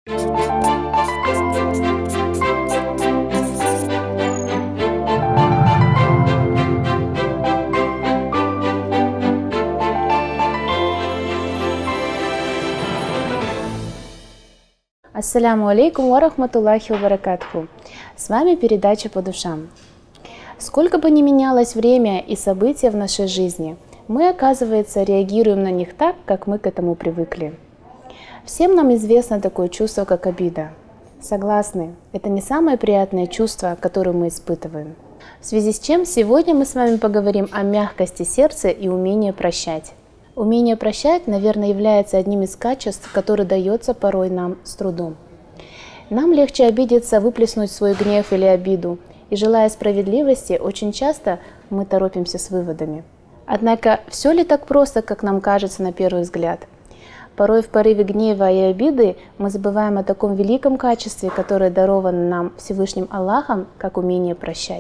Ассаляму алейкум ва рахматуллахи ва баракатуху. С вами передача «По душам». Сколько бы ни менялось время и события в нашей жизни, мы, оказывается, реагируем на них так, как мы к этому привыкли. Всем нам известно такое чувство, как обида. Согласны, это не самое приятное чувство, которое мы испытываем. В связи с чем сегодня мы с вами поговорим о мягкости сердца и умении прощать. Умение прощать, наверное, является одним из качеств, которое дается порой нам с трудом. Нам легче обидеться, выплеснуть свой гнев или обиду, и, желая справедливости, очень часто мы торопимся с выводами. Однако, все ли так просто, как нам кажется на первый взгляд? Порой в порыве гнева и обиды мы забываем о таком великом качестве, которое даровано нам Всевышним Аллахом, как умение прощать.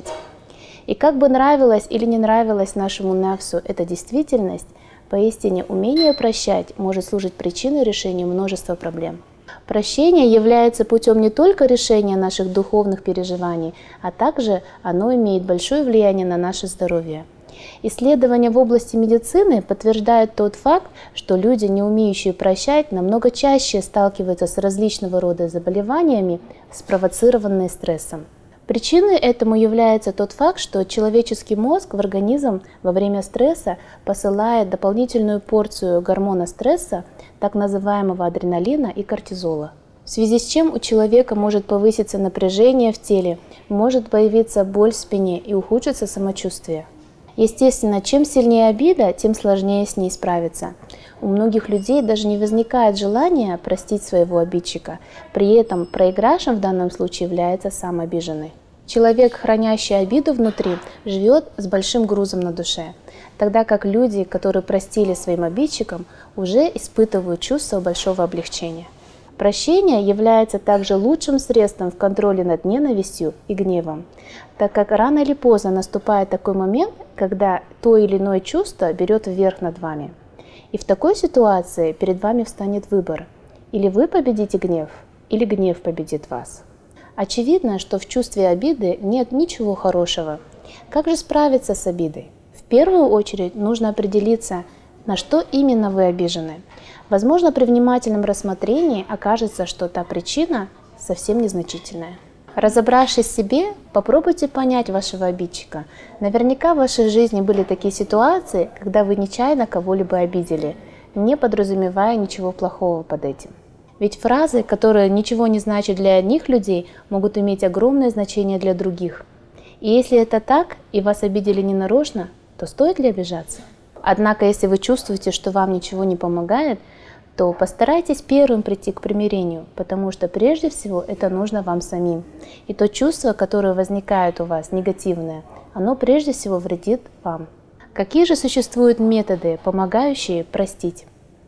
И как бы нравилась или не нравилась нашему нафсу эта действительность, поистине умение прощать может служить причиной решения множества проблем. Прощение является путем не только решения наших духовных переживаний, а также оно имеет большое влияние на наше здоровье. Исследования в области медицины подтверждают тот факт, что люди, не умеющие прощать, намного чаще сталкиваются с различного рода заболеваниями, спровоцированные стрессом. Причиной этому является тот факт, что человеческий мозг в организм во время стресса посылает дополнительную порцию гормона стресса, так называемого адреналина и кортизола. В связи с чем у человека может повыситься напряжение в теле, может появиться боль в спине и ухудшиться самочувствие. Естественно, чем сильнее обида, тем сложнее с ней справиться. У многих людей даже не возникает желания простить своего обидчика. При этом проигравшим в данном случае является сам обиженный. Человек, хранящий обиду внутри, живет с большим грузом на душе, тогда как люди, которые простили своим обидчикам, уже испытывают чувство большого облегчения. Прощение является также лучшим средством в контроле над ненавистью и гневом, так как рано или поздно наступает такой момент, когда то или иное чувство берет вверх над вами. И в такой ситуации перед вами встанет выбор: или вы победите гнев, или гнев победит вас. Очевидно, что в чувстве обиды нет ничего хорошего. Как же справиться с обидой? В первую очередь нужно определиться, на что именно вы обижены. Возможно, при внимательном рассмотрении окажется, что та причина совсем незначительная. Разобравшись в себе, попробуйте понять вашего обидчика. Наверняка в вашей жизни были такие ситуации, когда вы нечаянно кого-либо обидели, не подразумевая ничего плохого под этим. Ведь фразы, которые ничего не значат для одних людей, могут иметь огромное значение для других. И если это так, и вас обидели ненарочно, то стоит ли обижаться? Однако, если вы чувствуете, что вам ничего не помогает, то постарайтесь первым прийти к примирению, потому что прежде всего это нужно вам самим. И то чувство, которое возникает у вас, негативное, оно прежде всего вредит вам. Какие же существуют методы, помогающие простить?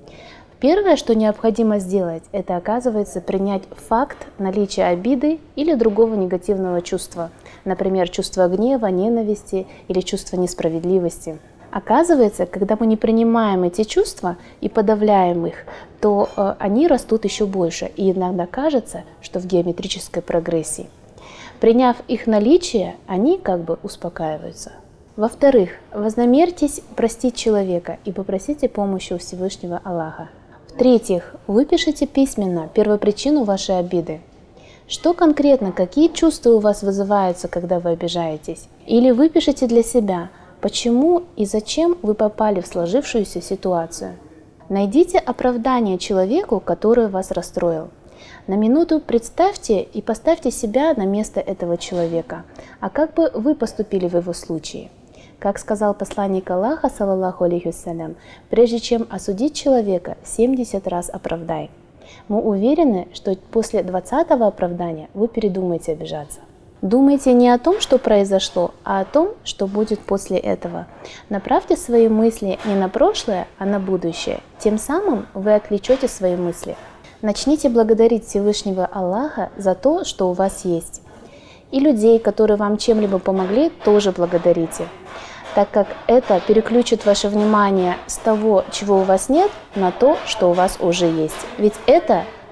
Первое, что необходимо сделать, это, оказывается, принять факт наличия обиды или другого негативного чувства, например, чувство гнева, ненависти или чувство несправедливости. Оказывается, когда мы не принимаем эти чувства и подавляем их, то они растут еще больше, и иногда кажется, что в геометрической прогрессии. Приняв их наличие, они как бы успокаиваются. Во-вторых, вознамерьтесь простить человека и попросите помощи у Всевышнего Аллаха. В-третьих, выпишите письменно первопричину вашей обиды. Что конкретно, какие чувства у вас вызываются, когда вы обижаетесь? Или выпишите для себя, почему и зачем вы попали в сложившуюся ситуацию. Найдите оправдание человеку, который вас расстроил. На минуту представьте и поставьте себя на место этого человека. А как бы вы поступили в его случае? Как сказал посланник Аллаха, саллаллаху алейхи вассалям, прежде чем осудить человека, 70 раз оправдай. Мы уверены, что после 20-го оправдания вы передумаете обижаться. Думайте не о том, что произошло, а о том, что будет после этого. Направьте свои мысли не на прошлое, а на будущее. Тем самым вы отвлечете свои мысли. Начните благодарить Всевышнего Аллаха за то, что у вас есть. И людей, которые вам чем-либо помогли, тоже благодарите, так как это переключит ваше внимание с того, чего у вас нет, на то, что у вас уже есть. Ведь это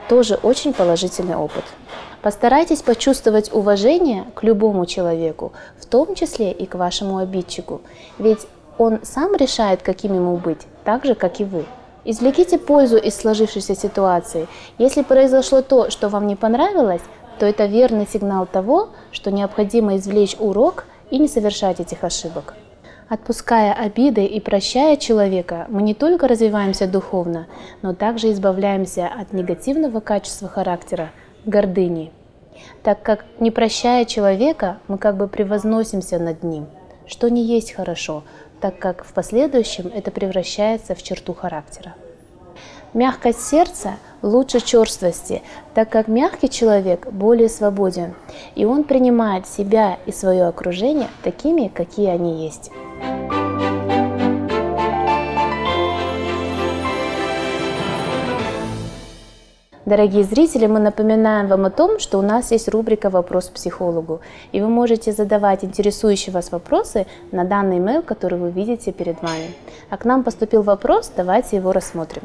тоже очень положительный опыт. Постарайтесь почувствовать уважение к любому человеку, в том числе и к вашему обидчику, ведь он сам решает, каким ему быть, так же, как и вы. Извлеките пользу из сложившейся ситуации. Если произошло то, что вам не понравилось, то это верный сигнал того, что необходимо извлечь урок и не совершать этих ошибок. Отпуская обиды и прощая человека, мы не только развиваемся духовно, но также избавляемся от негативного качества характера – гордыни. Так как, не прощая человека, мы как бы превозносимся над ним, что не есть хорошо, так как в последующем это превращается в черту характера. Мягкость сердца лучше черствости, так как мягкий человек более свободен, и он принимает себя и свое окружение такими, какие они есть. Дорогие зрители, мы напоминаем вам о том, что у нас есть рубрика «Вопрос к психологу», и вы можете задавать интересующие вас вопросы на данный имейл, который вы видите перед вами. А к нам поступил вопрос, давайте его рассмотрим.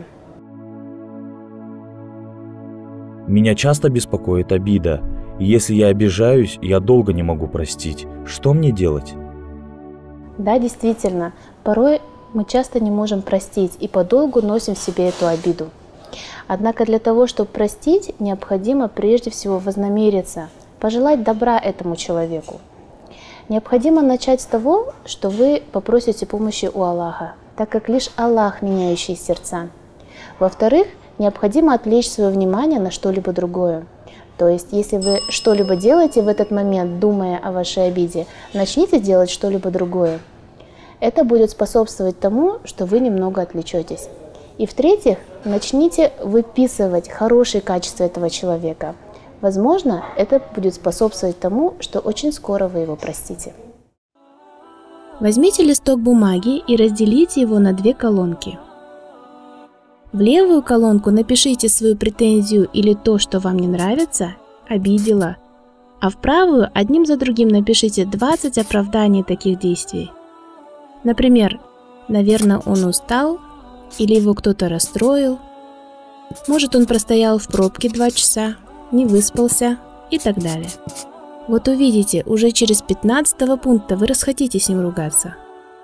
Меня часто беспокоит обида, и если я обижаюсь, я долго не могу простить. Что мне делать? Да, действительно, порой мы часто не можем простить и подолгу носим в себе эту обиду. Однако для того, чтобы простить, необходимо прежде всего вознамериться, пожелать добра этому человеку. Необходимо начать с того, что вы попросите помощи у Аллаха, так как лишь Аллах меняющий сердца. Во-вторых, необходимо отвлечь свое внимание на что-либо другое. То есть, если вы что-либо делаете в этот момент, думая о вашей обиде, начните делать что-либо другое. Это будет способствовать тому, что вы немного отвлечетесь. И в-третьих, начните выписывать хорошие качества этого человека. Возможно, это будет способствовать тому, что очень скоро вы его простите. Возьмите листок бумаги и разделите его на две колонки. В левую колонку напишите свою претензию или то, что вам не нравится, обидела, а в правую одним за другим напишите 20 оправданий таких действий. Например, наверное, он устал, или его кто-то расстроил, может, он простоял в пробке 2 часа, не выспался и так далее. Вот увидите, уже через 15 пункта вы расхотите с ним ругаться.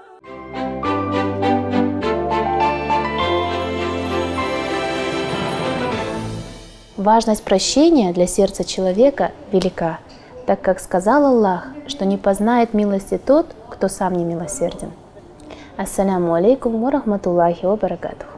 Важность прощения для сердца человека велика, так как сказал Аллах, что не познает милости тот, кто сам не милосерден. Ассаляму алейкум ва рахматуллахи ва баракатуху.